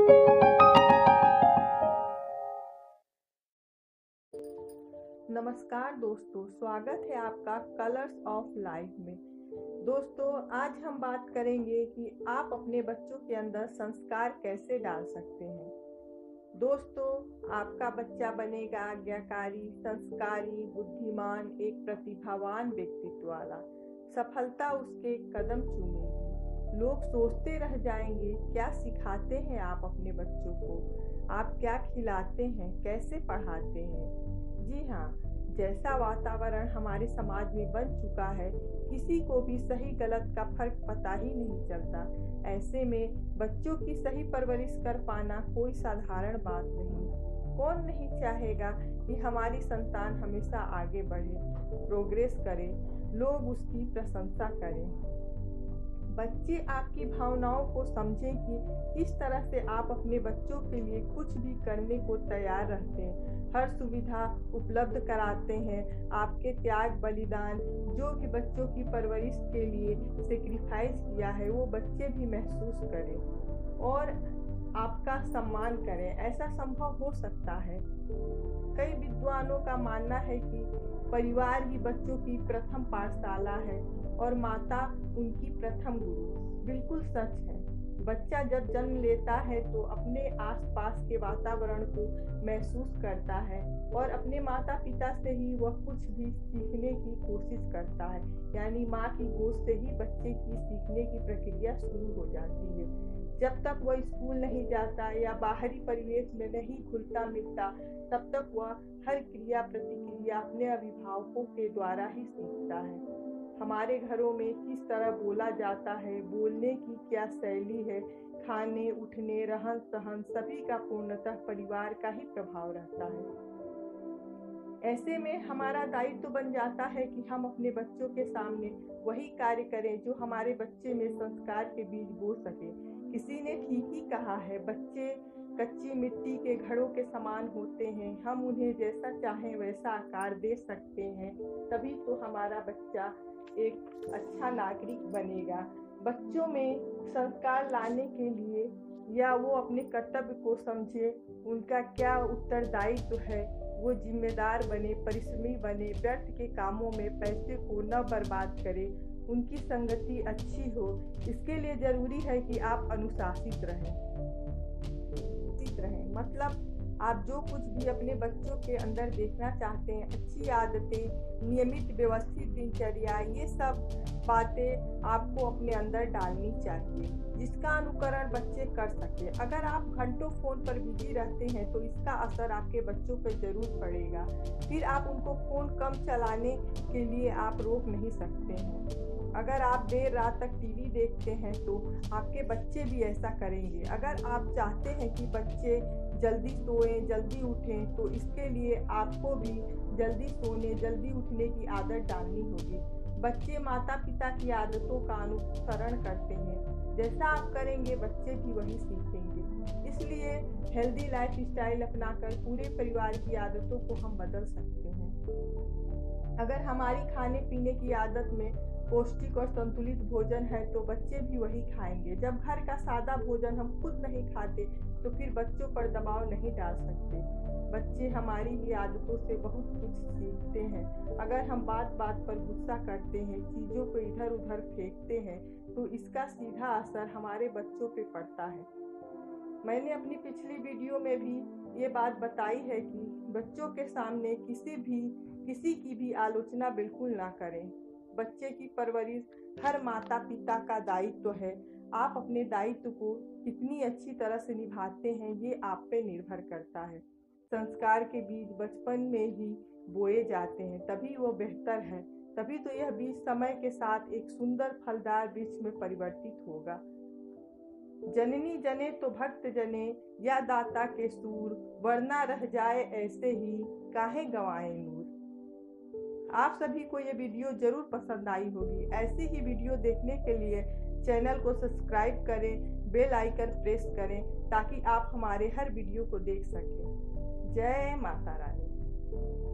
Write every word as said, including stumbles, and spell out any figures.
नमस्कार दोस्तों, स्वागत है आपका कलर्स ऑफ लाइफ में। दोस्तों, आज हम बात करेंगे कि आप अपने बच्चों के अंदर संस्कार कैसे डाल सकते हैं। दोस्तों, आपका बच्चा बनेगा आज्ञाकारी, संस्कारी, बुद्धिमान, एक प्रतिभावान व्यक्तित्व वाला। सफलता उसके कदम चूमेगी। लोग सोचते रह जाएंगे, क्या सिखाते हैं आप अपने बच्चों को, आप क्या खिलाते हैं, कैसे पढ़ाते हैं। जी हाँ, जैसा वातावरण हमारे समाज में बन चुका है, किसी को भी सही गलत का फर्क पता ही नहीं चलता। ऐसे में बच्चों की सही परवरिश कर पाना कोई साधारण बात नहीं। कौन नहीं चाहेगा कि हमारी संतान हमेशा आगे बढ़े, प्रोग्रेस करे, लोग उसकी प्रशंसा करें। बच्चे आपकी भावनाओं को समझें कि किस तरह से आप अपने बच्चों के लिए कुछ भी करने को तैयार रहते हैं, हर सुविधा उपलब्ध कराते हैं। आपके त्याग बलिदान जो कि बच्चों की परवरिश के लिए सेक्रीफाइस किया है, वो बच्चे भी महसूस करें और आपका सम्मान करें। ऐसा संभव हो सकता है। कई विद्वानों का मानना है कि परिवार ही बच्चों की प्रथम पाठशाला है और माता उनकी प्रथम गुरु। बिल्कुल सच है। बच्चा जब जन्म लेता है तो अपने आसपास के वातावरण को महसूस करता है और अपने माता पिता से ही वह कुछ भी सीखने की कोशिश करता है। यानी माँ की गोद से ही बच्चे की सीखने की प्रक्रिया शुरू हो जाती है। जब तक वह स्कूल नहीं जाता या बाहरी परिवेश में नहीं घुलता मिलता, तब तक वह हर क्रिया प्रतिक्रिया अपने अभिभावकों के द्वारा ही सीखता है। हमारे घरों में किस तरह बोला जाता है, बोलने की क्या शैली है, खाने उठने रहन सहन सभी का पूर्णतः परिवार का ही प्रभाव रहता है। ऐसे में हमारा दायित्व तो बन जाता है कि हम अपने बच्चों के सामने वही कार्य करें जो हमारे बच्चे में संस्कार के बीज बो सके। किसी ने ठीक ही कहा है, बच्चे कच्ची मिट्टी के घड़ों के समान होते हैं। हम उन्हें जैसा चाहें वैसा आकार दे सकते हैं, तभी तो हमारा बच्चा एक अच्छा नागरिक बनेगा। बच्चों में संस्कार लाने के लिए या वो अपने कर्तव्य को समझे, उनका क्या उत्तरदायित्व है, वो जिम्मेदार बने, परिश्रमी बने, व्यर्थ के कामों में पैसे को न बर्बाद करे, उनकी संगति अच्छी हो। इसके लिए जरूरी है कि आप अनुशासित रहें रहें मतलब आप जो कुछ भी अपने बच्चों के अंदर देखना चाहते हैं, अच्छी आदतें, नियमित व्यवस्थित दिनचर्या, ये सब बातें आपको अपने अंदर डालनी चाहिए जिसका अनुकरण बच्चे कर सके। अगर आप घंटों फोन पर बिजी रहते हैं तो इसका असर आपके बच्चों पर जरूर पड़ेगा। फिर आप उनको फोन कम चलाने के लिए आप रोक नहीं सकते हैं। अगर आप देर रात तक टीवी देखते हैं तो आपके बच्चे भी ऐसा करेंगे। अगर आप चाहते हैं कि बच्चे जल्दी सोएं, जल्दी उठें, तो इसके लिए आपको भी जल्दी सोने, जल्दी उठने की आदत डालनी होगी। बच्चे माता पिता की आदतों का अनुसरण करते हैं। जैसा आप करेंगे बच्चे भी वही सीखेंगे। इसलिए हेल्दी लाइफ स्टाइल अपनाकर पूरे परिवार की आदतों को हम बदल सकते हैं। अगर हमारी खाने पीने की आदत में पौष्टिक और संतुलित भोजन है तो बच्चे भी वही खाएंगे। जब घर का सादा भोजन हम खुद नहीं खाते तो फिर बच्चों पर दबाव नहीं डाल सकते। बच्चे हमारी ही आदतों से बहुत कुछ सीखते हैं। अगर हम बात बात पर गुस्सा करते हैं, चीज़ों को इधर उधर फेंकते हैं, तो इसका सीधा असर हमारे बच्चों पे पड़ता है। मैंने अपनी पिछली वीडियो में भी ये बात बताई है कि बच्चों के सामने किसी भी किसी की भी आलोचना बिल्कुल ना करें। बच्चे की परवरिश हर माता पिता का दायित्व है। आप अपने दायित्व को कितनी अच्छी तरह से निभाते हैं ये आप पे निर्भर करता है। संस्कार के बीज बचपन में ही बोए जाते हैं, तभी वो बेहतर है। तभी तो यह बीज समय के साथ एक सुंदर फलदार वृक्ष में परिवर्तित होगा। जननी जने तो भक्त जने, या दाता के सूर, वरना रह जाए ऐसे ही, काहे गंवाए नूर। आप सभी को ये वीडियो जरूर पसंद आई होगी। ऐसी ही वीडियो देखने के लिए चैनल को सब्सक्राइब करें, बेल आइकन प्रेस करें ताकि आप हमारे हर वीडियो को देख सकें। जय माता रानी।